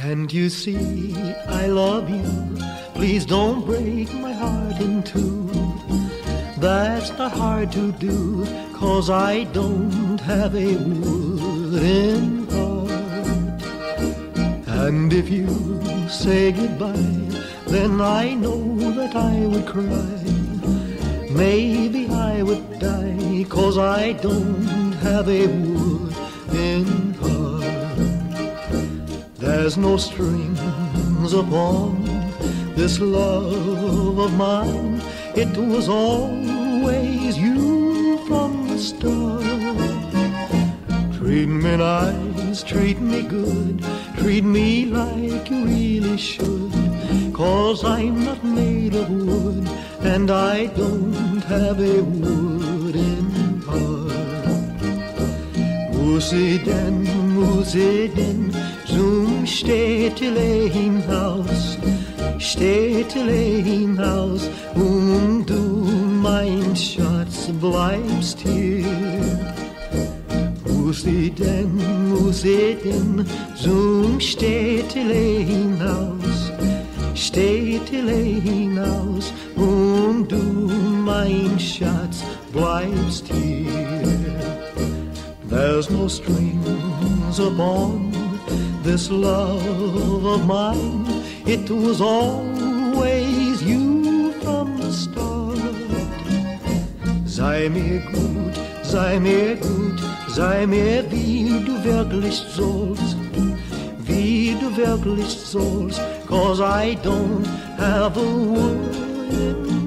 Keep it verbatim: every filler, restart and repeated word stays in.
Can't you see I love you? Please don't break my heart in two. That's not hard to do, 'cause I don't have a wooden heart. And if you say goodbye, then I know that I would cry. Maybe I would die, 'cause I don't have a wooden heart. There's no strings upon this love of mine. It was always you from the start. Treat me nice, treat me good, treat me like you really should, 'cause I'm not made of wood, and I don't have a wooden heart. Musi den, musi den, zum städtele hinaus, städtele hinaus, und du, mein Schatz, bleibst hier. Muss ich denn, muss ich denn zum Städtele hinaus, Städtele hinaus, und du, mein Schatz, bleibst hier. There's no strings upon this love of mine. It was always you from the start. Sei mir gut, sei mir gut, sei mir wie du wirklich sollst, wie du wirklich sollst, 'cause I don't have a word